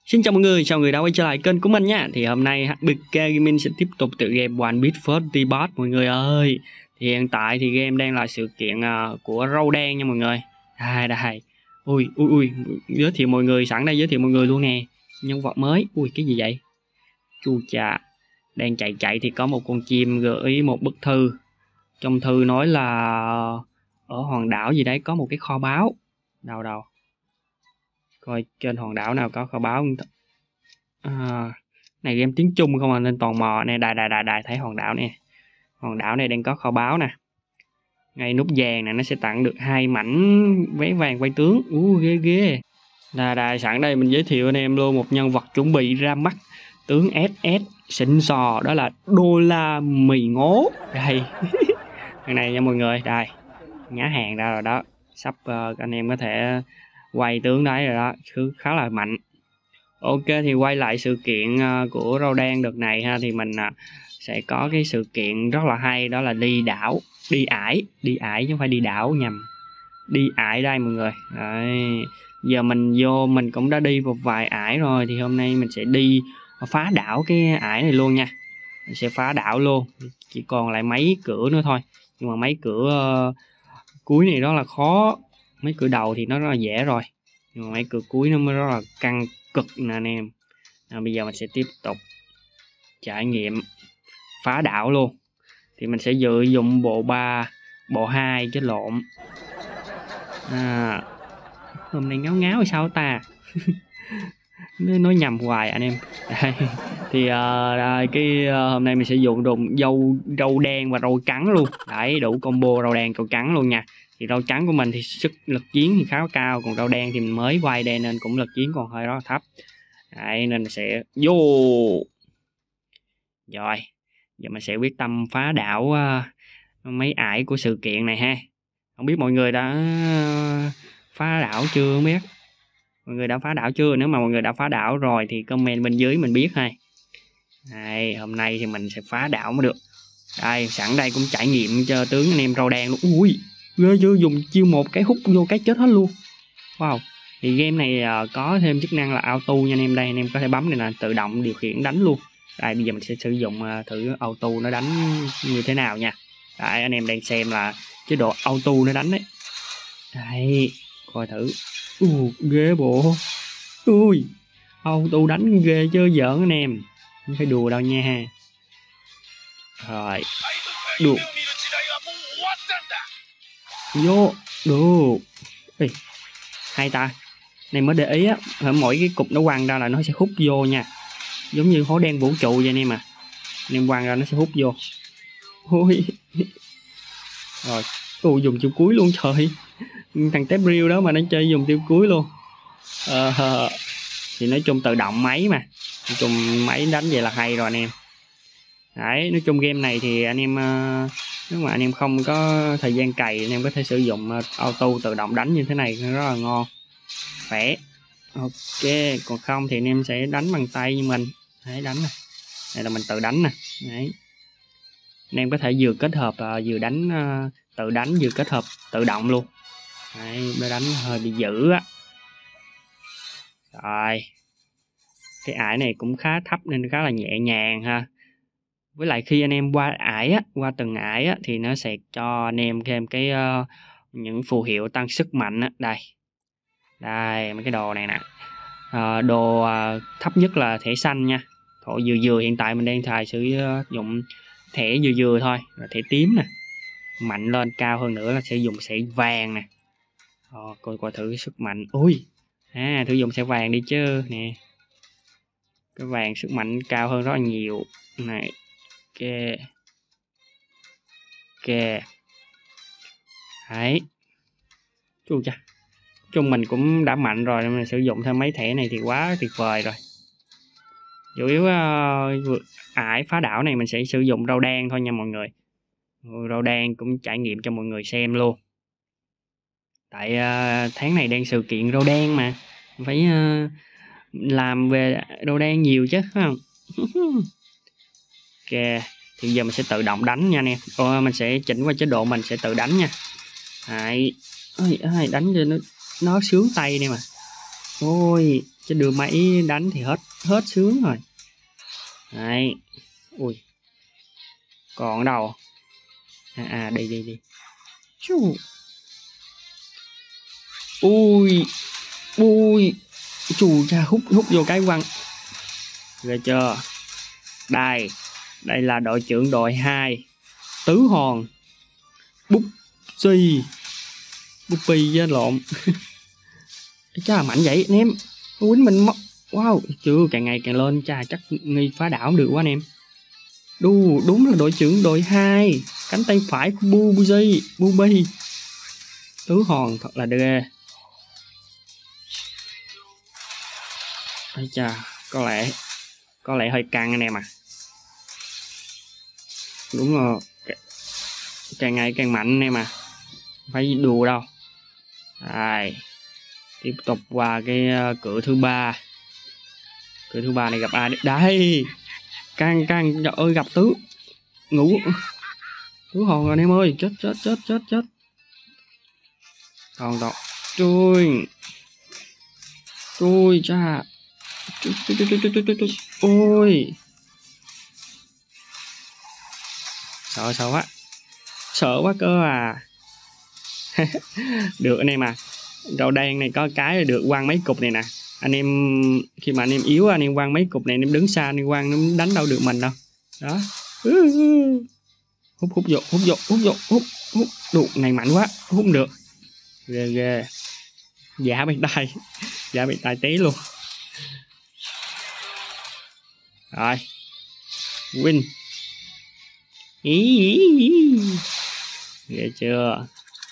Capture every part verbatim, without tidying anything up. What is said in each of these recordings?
Xin chào mọi người, chào người đã quay trở lại kênh của mình nha. Thì hôm nay hát bê ca Gaming sẽ tiếp tục tựa game One Piece First Boss mọi người ơi. Thì hiện tại thì game đang là sự kiện uh, của Râu Đen nha mọi người. Đây đây. Ui ui ui, giới thiệu mọi người, sẵn đây giới thiệu mọi người luôn nè. Nhân vật mới. Ui cái gì vậy? Chu chà. Đang chạy chạy thì có một con chim gửi một bức thư. Trong thư nói là ở hòn đảo gì đấy có một cái kho báu. Đâu đâu. Coi trên hòn đảo nào có kho báu. À, này game tiếng Trung không à, nên tò mò nè. Đài đài đài đài thấy hòn đảo nè. Hòn đảo này đang có kho báu nè. Ngay nút vàng này nó sẽ tặng được hai mảnh vé vàng quay tướng. Ú uh, ghê ghê. Đài đài sẵn đây mình giới thiệu anh em luôn một nhân vật chuẩn bị ra mắt tướng ét ét xịn sò, đó là Đô La Mì Ngố. Đây. Cái này nha mọi người, đây. Nhá hàng ra rồi đó. Sắp uh, anh em có thể quay tướng đấy rồi đó, khá là mạnh. Ok, thì quay lại sự kiện uh, của Râu Đen đợt này ha, thì mình uh, sẽ có cái sự kiện rất là hay, đó là đi đảo, đi ải, đi ải chứ không phải đi đảo nhầm. Đi ải đây mọi người. Đấy. Giờ mình vô mình cũng đã đi một vài ải rồi, thì hôm nay mình sẽ đi phá đảo cái ải này luôn nha. Mình sẽ phá đảo luôn, chỉ còn lại mấy cửa nữa thôi. Nhưng mà mấy cửa uh, cuối này đó là khó. Mấy cửa đầu thì nó rất là dễ rồi, nhưng mà mấy cửa cuối nó mới rất là căng cực nè anh em. À, bây giờ mình sẽ tiếp tục trải nghiệm phá đảo luôn. Thì mình sẽ sử dụng bộ ba, bộ hai chứ lộn. À, hôm nay ngáo ngáo sao ta. Nói nhầm hoài anh em. Đây. Thì uh, đây, cái uh, hôm nay mình sẽ dùng đồn dâu râu đen và râu trắng luôn. Đấy, đủ combo râu đen râu trắng luôn nha. Thì rau trắng của mình thì sức lực chiến thì khá cao, còn rau đen thì mình mới quay đây nên cũng lực chiến còn hơi đó thấp. Đấy, nên mình sẽ vô. Rồi, giờ mình sẽ quyết tâm phá đảo uh, mấy ải của sự kiện này ha. Không biết mọi người đã phá đảo chưa, không biết mọi người đã phá đảo chưa. Nếu mà mọi người đã phá đảo rồi thì comment bên dưới mình biết ha. Đây, hôm nay thì mình sẽ phá đảo mới được. Đây, sẵn đây cũng trải nghiệm cho tướng anh em rau đen luôn. Ui, ghê chưa, dùng chiêu một cái hút vô cái chết hết luôn. Wow. Thì game này uh, có thêm chức năng là auto nha anh em. Đây anh em có thể bấm này là tự động điều khiển đánh luôn. Đây bây giờ mình sẽ sử dụng uh, thử auto nó đánh như thế nào nha. Đấy, anh em đang xem là chế độ auto nó đánh đấy. Đây, coi thử. Uh, ghê bộ. Ui, auto đánh ghê chứ giỡn anh em. Không phải đùa đâu nha. Rồi, được. Vô, được. Ê, hay ta. Này mới để ý á, mỗi cái cục nó quăng ra là nó sẽ hút vô nha. Giống như hố đen vũ trụ vậy anh em à. Anh em quăng ra nó sẽ hút vô. Ôi. Rồi, ui dùng chiêu cuối luôn trời. Thằng tép riêu đó mà nó chơi dùng tiêu cuối luôn. Ờ, thì nói chung tự động máy mà. Nói chung máy đánh vậy là hay rồi anh em. Đấy, nói chung game này thì anh em uh, nếu mà anh em không có thời gian cày, anh em có thể sử dụng uh, auto tự động đánh như thế này rất là ngon, khỏe. Ok, còn không thì anh em sẽ đánh bằng tay như mình. Đấy, đánh nè. Đây là mình tự đánh nè. Đấy. Anh em có thể vừa kết hợp uh, vừa đánh uh, tự đánh vừa kết hợp tự động luôn. Đấy, nó đánh hơi bị dữ á. Rồi. Cái ải này cũng khá thấp nên khá là nhẹ nhàng ha. Với lại khi anh em qua ải á, qua từng ải á, thì nó sẽ cho anh em thêm cái uh, những phù hiệu tăng sức mạnh á. Đây. Đây, mấy cái đồ này nè. Uh, đồ uh, thấp nhất là thẻ xanh nha. Thổ dừa dừa hiện tại mình đang xài sử dụng thẻ dừa dừa thôi. Rồi thẻ tím nè. Mạnh lên cao hơn nữa là sẽ dùng thẻ vàng nè. Ờ, coi coi thử sức mạnh. Ui. À, thử dùng thẻ vàng đi chứ nè. Cái vàng sức mạnh cao hơn rất là nhiều. Này. Ok. Ok. Đấy. Chú cha. Chung mình cũng đã mạnh rồi, mình sử dụng thêm mấy thẻ này thì quá tuyệt vời rồi. Chủ yếu uh, ải phá đảo này mình sẽ sử dụng rau đen thôi nha mọi người. Rau đen cũng trải nghiệm cho mọi người xem luôn. Tại uh, tháng này đang sự kiện rau đen mà. Phải uh, làm về rau đen nhiều chứ phải không? Ok. Thì giờ mình sẽ tự động đánh nha anh em. Ờ, mình sẽ chỉnh qua chế độ mình sẽ tự đánh nha. Đấy. Ôi, ôi, đánh cho nó nó sướng tay này mà. Ôi, chứ đưa máy đánh thì hết hết sướng rồi. Đấy. Ui, còn ở đâu? À, à đi đi đi. Chú. Ui, ui, chù cha, hút hút vô cái quăng. Ghê chưa? Đây, đây là đội trưởng đội hai, Tứ Hòn, Búp Xì, Búp Pi với lộn. Cha mạnh vậy anh em. Quýnh mình mất. Wow, chưa, càng ngày càng lên, cha chắc nghi phá đảo được quá anh em. Đu, đúng là đội trưởng đội hai, cánh tay phải của Bu Buzi, Bu Bi. Tứ Hòn thật là ghê. Ây cha, có lẽ có lẽ hơi căng anh em à. Đúng rồi, càng ngày càng mạnh anh em à, phải đùa đâu. Rồi, tiếp tục qua cái cửa thứ ba. Cửa thứ ba này gặp ai đấy? Đây, căng căng, trời ơi gặp Tứ ngủ Tứ Hòn anh em ơi, chết chết chết chết chết. Còn đâu, chui chui cha, chui chui chui chui chui chui. Ôi, sợ sợ quá, sợ quá cơ à. Được anh em à, rau đen này có cái là được quăng mấy cục này nè. Anh em khi mà anh em yếu, anh em quăng mấy cục này, anh em đứng xa anh em quăng nó đánh đâu được mình đâu. Đó. Hút hút vô, hút vô, hút vô, hút hút. Đủ này mạnh quá, hút không được. Ghê ghê. Giả bên tay, giả bên tay tí luôn. Rồi. Win. Ý, ý, ý. Ghê chưa?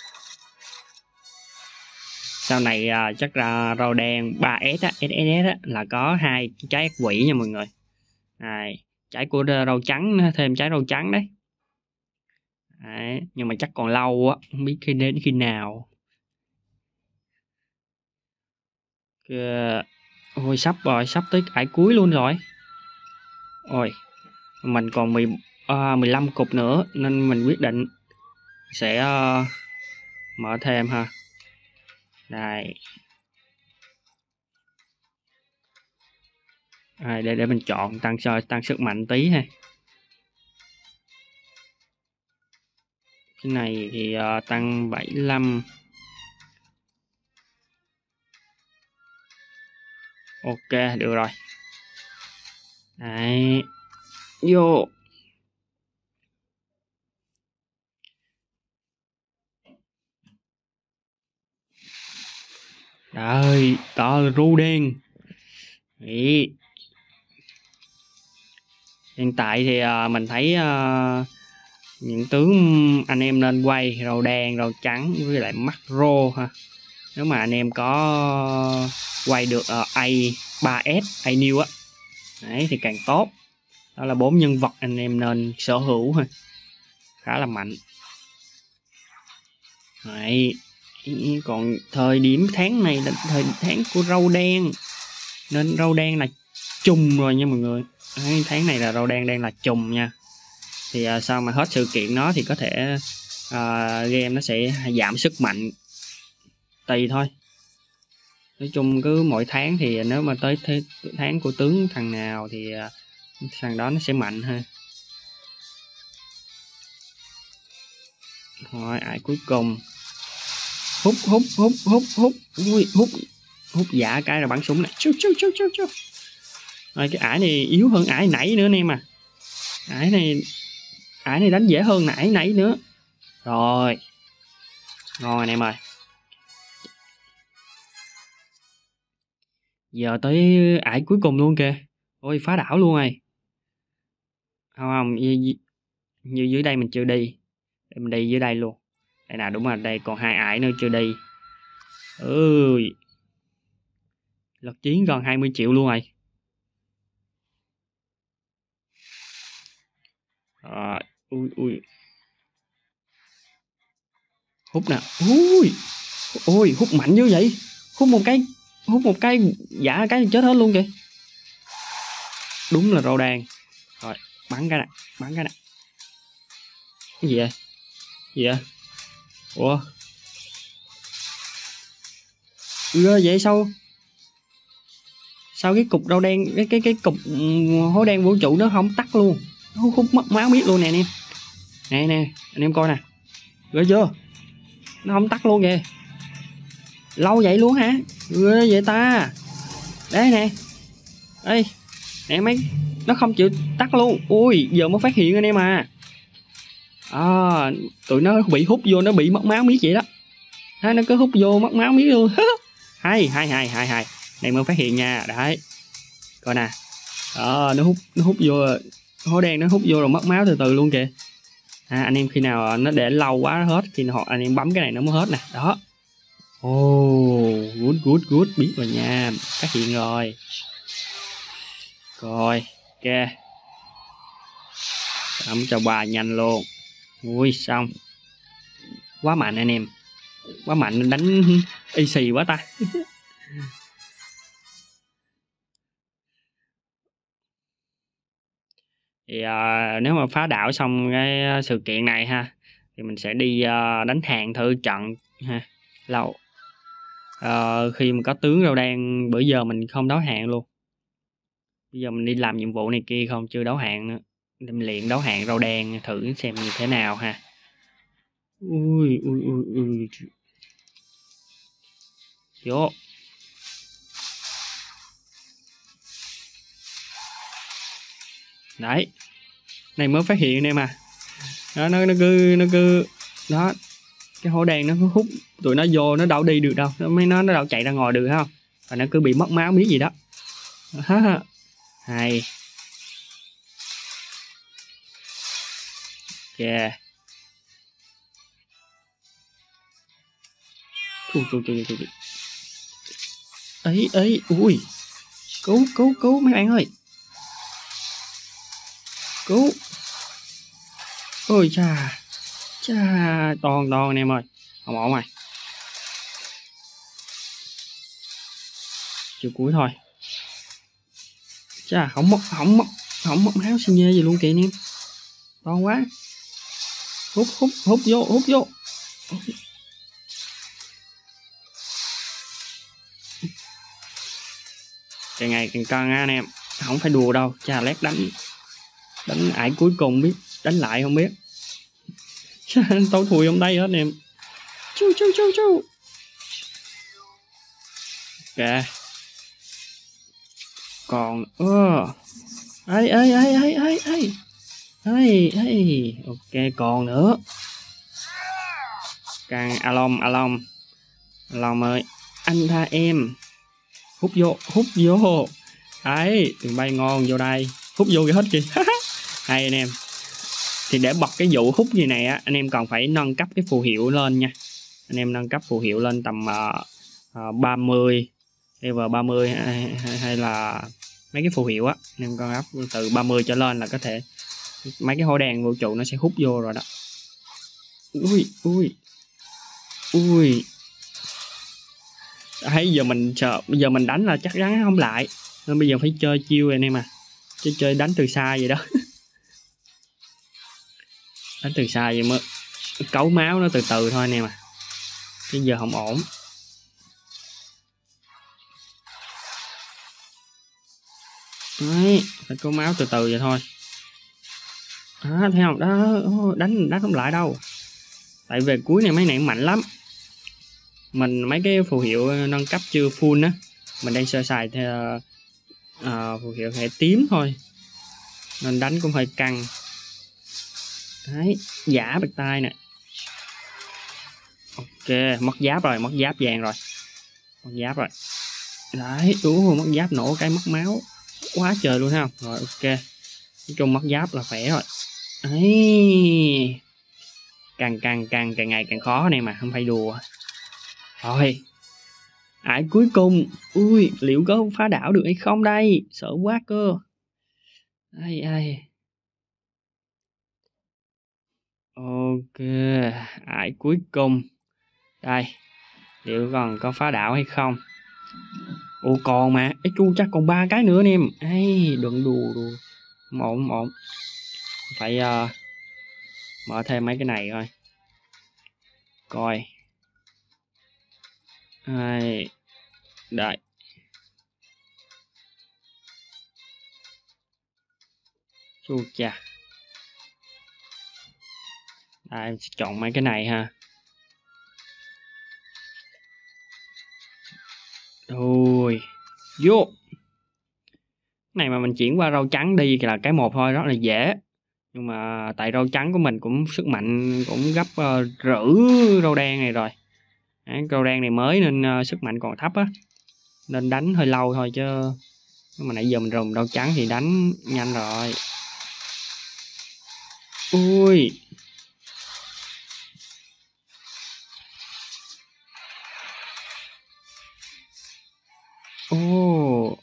Sau này à, chắc là rau đen ba S á, ét ét á, là có hai trái ác quỷ nha mọi người. Này, trái của rau trắng, thêm trái rau trắng đấy. Đấy, nhưng mà chắc còn lâu á, không biết khi đến khi nào. Kìa. Ôi sắp rồi, sắp tới ải cuối luôn rồi. Ôi, mình còn mười, uh, mười lăm cục nữa nên mình quyết định sẽ uh, mở thêm ha. Đây. À, để để mình chọn tăng tăng sức mạnh tí ha. Cái này thì uh, tăng bảy mươi lăm. Ok, được rồi. Đấy. Vô. Rồi, đó là ru đen. Đấy. Hiện tại thì uh, mình thấy uh, những tướng anh em nên quay rau đen, rau trắng với lại macro ha. Nếu mà anh em có quay được uh, A ba S, A new á, đấy thì càng tốt. Đó là bốn nhân vật anh em nên sở hữu ha, khá là mạnh. Đấy. Còn thời điểm tháng này là thời tháng của rau đen, nên rau đen là trùng rồi nha mọi người. Đấy, tháng này là rau đen đang là trùng nha. Thì uh, sau mà hết sự kiện nó thì có thể uh, game nó sẽ giảm sức mạnh tùy thôi. Nói chung cứ mỗi tháng thì nếu mà tới thế, tháng của tướng thằng nào thì uh, thằng đó nó sẽ mạnh ha. Rồi ai cuối cùng hút hút hút hút hút ui hút hút giả cái là bắn súng này. Chú, chú, chú, chú, chú. Rồi cái ải này yếu hơn ải nãy nữa anh em à. Ải này ải này đánh dễ hơn nãy nãy nữa. Rồi ngon anh em ơi. Giờ tới ải cuối cùng luôn kìa. Ôi phá đảo luôn rồi. Không không, như, như dưới đây mình chưa đi. Để mình đi dưới đây luôn. Đây nào, đúng rồi, đây còn hai ải nữa chưa đi. Ơi. Lật chiến gần hai mươi triệu luôn rồi. À, ui ui. Hút nè. Ui. Ôi hút mạnh như vậy. Hút một cái, hút một cái giả cái chết hết luôn kìa. Đúng là rau đen. Rồi, bắn cái nè, bắn cái nè. Cái gì vậy? Gì vậy? Ủa? Ưa vậy sao? Sao cái cục rau đen, cái cái cái cục hố đen vũ trụ nó không tắt luôn, nó hút mất máu biết luôn nè anh em. Nè nè anh em coi nè, ghê chưa, nó không tắt luôn kìa. Lâu vậy luôn hả, ghê vậy ta. Đấy nè, đây nè mấy, nó không chịu tắt luôn. Ui giờ mới phát hiện anh em à. À, tụi nó bị hút vô nó bị mất máu miết vậy đó. À, nó cứ hút vô mất máu miết luôn. hay hay hay hay hay này mới phát hiện nha. Đấy coi nè, đó, nó hút nó hút vô hố đen, nó hút vô rồi mất máu từ từ luôn kìa. À, anh em khi nào nó để lâu quá hết thì họ anh em bấm cái này nó mới hết nè. Đó. Oh, good good good, biết rồi nha, phát hiện rồi. Rồi, ok. Bấm cho bà nhanh luôn. Ui xong. Quá mạnh anh em. Quá mạnh, đánh easy quá ta. Thì uh, nếu mà phá đảo xong cái sự kiện này ha, thì mình sẽ đi uh, đánh hàng thử trận ha. Lâu uh, khi mà có tướng rau đen, bữa giờ mình không đấu hạng luôn. Bây giờ mình đi làm nhiệm vụ này kia không, chưa đấu hạng nữa. Mình luyện đấu hạng rau đen thử xem như thế nào ha. Ui ui ui ui. Vô. Đấy. Này mới phát hiện em à. Đó, nó nó cứ nó cứ đó, cái hố đen nó cứ hút tụi nó vô, nó đâu đi được đâu, nó mấy nó nó đâu chạy ra ngoài được không, và nó cứ bị mất máu biết gì đó. Hay. Ok. Ui, ui, ui, ui. Ấy ấy, ui, cứu cứu cứu mấy bạn ơi, cứu. Ôi cha cha, toàn toàn anh em ơi, không ổn rồi. Chưa cuối thôi. Chà, không mất không mất không mất máu xin nhê gì luôn kìa anh em, to quá. Hút hút hút vô hút vô. Càng ngày càng căng á anh em, không phải đùa đâu. Chà, lát đánh đánh ải cuối cùng biết đánh lại không biết. Tao thùi ông đây hết anh em. Chu chu chu chu. Ok. Còn ơ ấy ấy ấy ấy ấy ấy ấy ấy ok, còn nữa. Càng alom alom alom ơi, anh tha em. Hút vô hút vô. Đấy, đường bay ngon, vô đây hút vô cái hết kìa. Hay anh em. Thì để bật cái vụ hút như này á, anh em còn phải nâng cấp cái phù hiệu lên nha. Anh em nâng cấp phù hiệu lên tầm uh, uh, ba mươi, level ba mươi hay, hay, hay là mấy cái phù hiệu á, anh em con áp từ ba mươi trở lên là có thể mấy cái hố đen vũ trụ nó sẽ hút vô rồi đó. Ui ui ui. Thấy giờ mình sợ, bây giờ mình đánh là chắc chắn không lại, nên bây giờ phải chơi chiêu rồi anh em à, chứ chơi đánh từ xa vậy đó. Đánh từ xa vậy mới cấu máu nó từ từ thôi anh em à, chứ giờ không ổn. Đấy, phải cấu máu từ từ vậy thôi. À, thấy không đó, đánh đánh không lại đâu, tại về cuối này mấy này mạnh lắm. Mình mấy cái phù hiệu nâng cấp chưa full á, mình đang sơ xài theo uh, phù hiệu hệ tím thôi, nên đánh cũng hơi căng. Đấy, giả bạc tay nè. Ok, mất giáp rồi, mất giáp vàng rồi, mất giáp rồi. Đấy, ú, mất giáp nổ cái mất máu quá trời luôn ha. Rồi ok, nói chung mất giáp là khỏe rồi. Đấy, càng càng càng càng ngày càng khó này mà, không phải đùa. Rồi, ải cuối cùng. Ui, liệu có phá đảo được hay không đây, sợ quá cơ. Ai ai. Ok, ải cuối cùng. Đây, liệu còn có phá đảo hay không. Ủa còn mà, ấy chu chắc còn ba cái nữa anh em. Ai, đừng đùa đùa. Không ổn, không ổn. Phải uh, mở thêm mấy cái này thôi. Coi. Ai. Đợi. Chu cha. Đây, em sẽ chọn mấy cái này ha. Rồi, vô. Này mà mình chuyển qua rau trắng đi thì là cái một thôi, rất là dễ. Nhưng mà tại rau trắng của mình cũng sức mạnh cũng gấp uh, rưỡi rau đen này rồi. Đấy, rau đen này mới nên uh, sức mạnh còn thấp á. Nên đánh hơi lâu thôi chứ. Nhưng mà nãy giờ mình dùng rau trắng thì đánh nhanh rồi. Ui. Ô.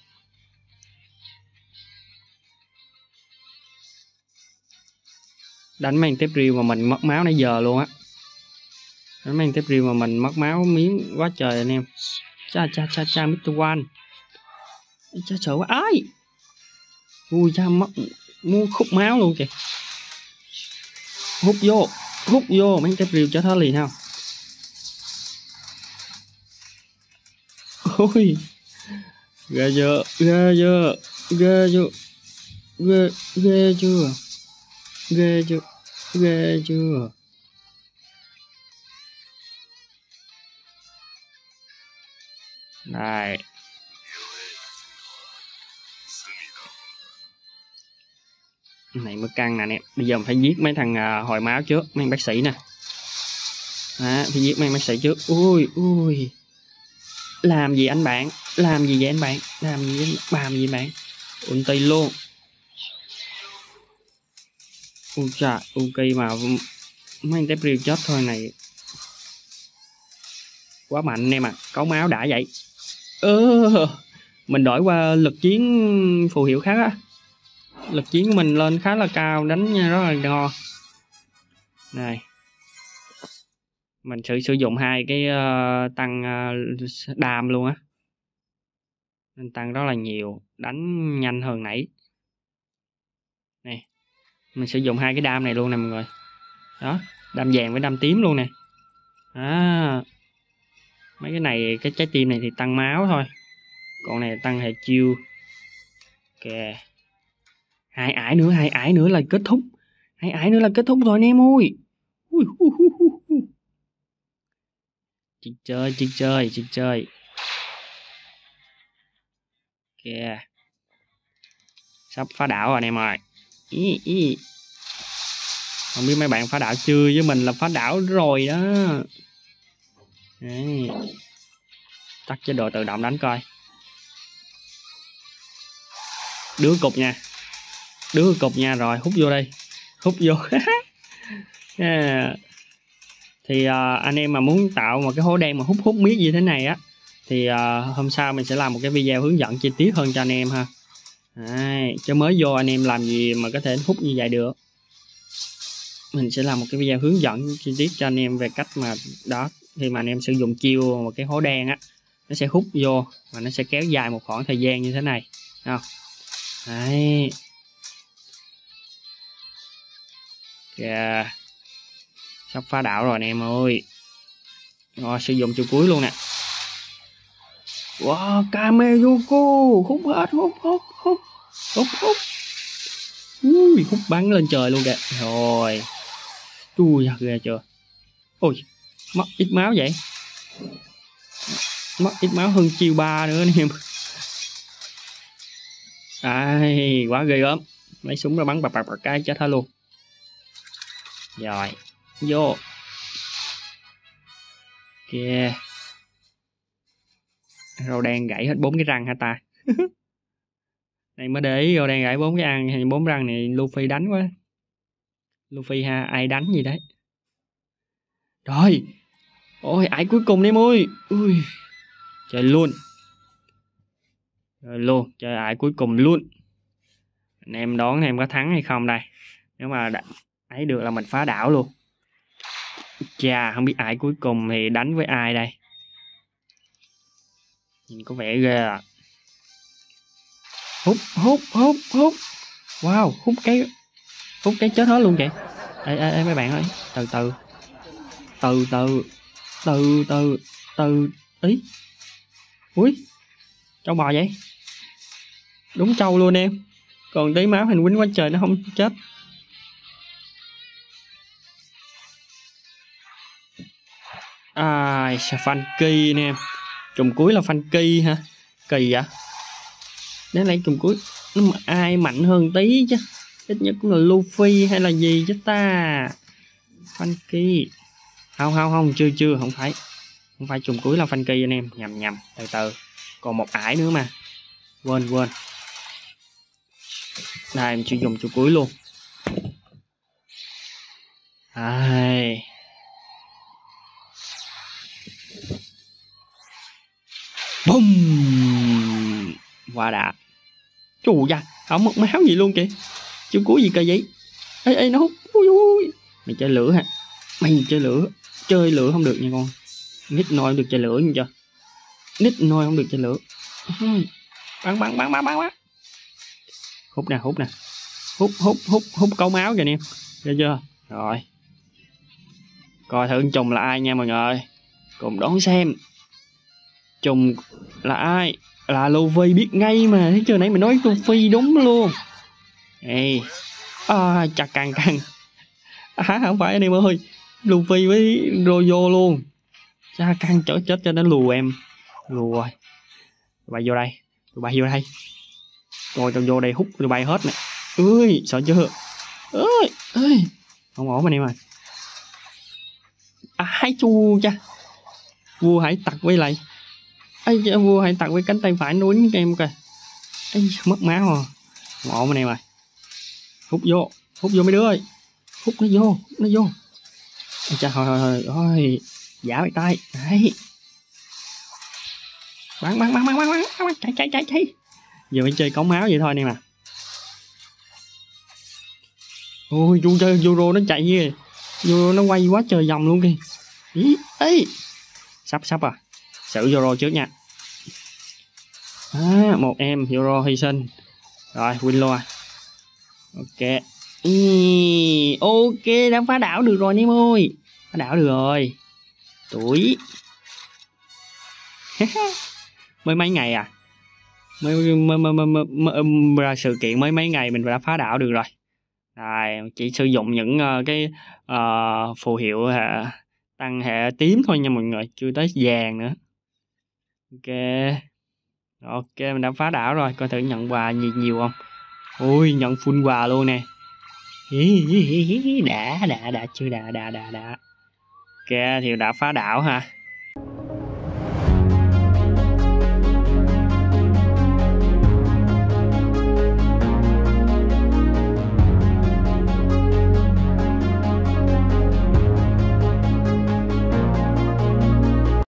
Đánh mang tép riêu mà mình mất máu nãy giờ luôn á. Đánh mang tép riêu mà mình mất máu miếng quá trời anh em. Cha cha cha cha mít tơ One. Cha sợ quá. Ai. Ui cha mất mua khúc máu luôn kìa. Hút vô. Hút vô mang tép riêu chết hết liền không. Ôi. Ghê chưa. Ghê chưa. Ghê chưa. Ghê, ghê chưa. Ghê chưa. Ghê chưa. Đây. Này mới căng nè nè. Bây giờ mình phải giết mấy thằng uh, hồi máu trước. Mấy bác sĩ nè. Đó, phải giết mấy bác sĩ trước. Ui ui. Làm gì anh bạn. Làm gì vậy anh bạn. Làm gì vậy làm gì bạn. Ulti luôn. Ui trời. Ulti mà mấy tép riêu chết thôi này. Quá mạnh em à. Có máu đã vậy. Ơ. Mình đổi qua lực chiến phù hiệu khác á. Lực chiến của mình lên khá là cao. Đánh rất là ngon. Này. Mình sử sử dụng hai cái uh, tăng uh, đam luôn á. Nên tăng rất là nhiều. Đánh nhanh hơn nãy. Nè. Mình sử dụng hai cái đam này luôn nè mọi người. Đó. Đam vàng với đam tím luôn nè. À. Mấy cái này, cái trái tim này thì tăng máu thôi. Còn này tăng hệ chiêu. Ok. Hai ải nữa, hai ải nữa là kết thúc. Hai ải nữa là kết thúc rồi anh em ơi. Ui, hu, hu, hu, hu. Chiếc chơi, chiếc chơi, chiếc chơi. Ok. Sắp phá đảo rồi anh em ơi. Ý, ý. Không biết mấy bạn phá đảo chưa, với mình là phá đảo rồi đó. Đấy. Tắt chế độ tự động đánh coi. Đứa cục nha. Đứa cục nha, rồi hút vô đây. Hút vô. Yeah. Thì uh, anh em mà muốn tạo một cái hố đen mà hút hút miết như thế này á, thì uh, hôm sau mình sẽ làm một cái video hướng dẫn chi tiết hơn cho anh em ha. Đấy, chứ mới vô anh em làm gì mà có thể hút như vậy được. Mình sẽ làm một cái video hướng dẫn chi tiết cho anh em về cách mà đó, khi mà anh em sử dụng chiêu một cái hố đen á, nó sẽ hút vô và nó sẽ kéo dài một khoảng thời gian như thế này. Không? Đấy. Kìa. Sắp phá đảo rồi anh em ơi. Rồi, sử dụng chiêu cuối luôn nè. Wow, Kameyoko. Hút hết, hút, hút, hút. Hút, hút. Ui, hút bắn lên trời luôn kìa. Rồi. Ui, ghê chưa. Ôi, mất ít máu vậy. Mất ít máu hơn chiêu ba nữa anh em. Ai, quá ghê gớm. Lấy súng ra bắn bạc bạc bạc cái chết hết luôn. Rồi, vô. Kìa. Rau đen gãy hết bốn cái răng hả ta. Này mới để ý rau đen gãy bốn cái ăn hay bốn răng này Luffy đánh quá. Luffy ha, ai đánh gì đấy. Rồi. Ôi, ai cuối cùng em ơi. Ui. Chơi luôn. Rồi luôn, chơi ai cuối cùng luôn. Anh em đoán anh em có thắng hay không đây. Nếu mà ấy được là mình phá đảo luôn. Chà, không biết ai cuối cùng thì đánh với ai đây. Nhìn có vẻ ghê à. Hút, hút, hút, hút. Wow, hút cái hút cái chết hết luôn kìa. Ê, ê, ê mấy bạn ơi, từ từ. Từ từ. Từ từ. Từ. Ý. Ui. Trâu bò vậy. Đúng trâu luôn em. Còn tí máu hành quýnh quá trời nó không chết. À, Funky nè. Trùng cuối là Funky hả? Kỳ vậy. Đáng lẽ trùng cuối nó mà ai mạnh hơn tí chứ. Ít nhất cũng là Luffy hay là gì chứ ta. Funky. Không không không, chưa chưa, không phải. Không phải trùng cuối là Funky anh em, nhầm nhầm, từ từ. Còn một ải nữa mà. Quên quên. Đây em chỉ dùng trùng cuối luôn. Ai. Bum. Qua đã. Chù da, không mất máu gì luôn kìa. Trùng cuối gì cơ vậy? Ê ê nó hút. Ui, ui. Mày chơi lửa hả? Mày chơi lửa. Chơi lửa không được nha con. Nít nôi không được chơi lửa nha chưa? Nít nôi không được chơi lửa. Bắn bắn bắn bắn bắn bắn. Hút nè, hút nè. Hút hút hút hút câu máu kìa nè. Được chưa? Rồi. Coi thử trùng là ai nha mọi người. Cùng đón xem. Trùng là ai? Là Luffy, biết ngay mà. Thấy chưa, nãy mình nói Luffy đúng luôn. Ê. À, chặt càng càng. À, không phải anh em ơi. Luffy với Royo luôn. Cha căng chở chết cho nó lù em. Lù rồi. Tụi bay vô đây. Tụi bay vô đây. Rồi tụi vô đây hút tụi bay hết nè. Ơi sợ chưa? Ơi ơi. Không ổn anh em ơi. Ai chu cha. Vua hải tặc với lại. Ây vua hải tặc với cánh tay phải nó quýnh em kìa. Ây mất máu rồi. Không ổn anh em ơi. Hút vô. Hút vô mấy đứa ơi. Hút nó vô. Hút nó vô. Ây cha hồi hồi hồi. Giả bài tay. Đấy. Bắn bắn bắn bắn bắn bắn bắn chạy chạy chạy chạy. Giờ phải chơi cống máu vậy thôi anh em à. Ôi vô chơi Zoro nó chạy kìa. Zoro nó quay quá trời vòng luôn kìa. Ý ấy. Sắp sắp à. Xử Zoro trước nha. À, một em Zoro hy sinh. Rồi win luôn à. Ok. Ý, ok đã phá đảo được rồi anh em ơi. Phá đảo được rồi. Tuổi. Mới mấy ngày à. Mới, mới, mới, mới, mới, mới, mới sự kiện mới mấy ngày mình đã phá đảo được rồi. Rồi, chỉ sử dụng những uh, cái uh, phù hiệu hệ, tăng hệ tím thôi nha mọi người, chưa tới vàng nữa. Ok. Ok, mình đã phá đảo rồi, coi thử nhận quà nhiều nhiều không. Ui, nhận full quà luôn nè. Đã, đã, đã, chưa đã, đã, đã, đã. Ok, thì đã phá đảo ha.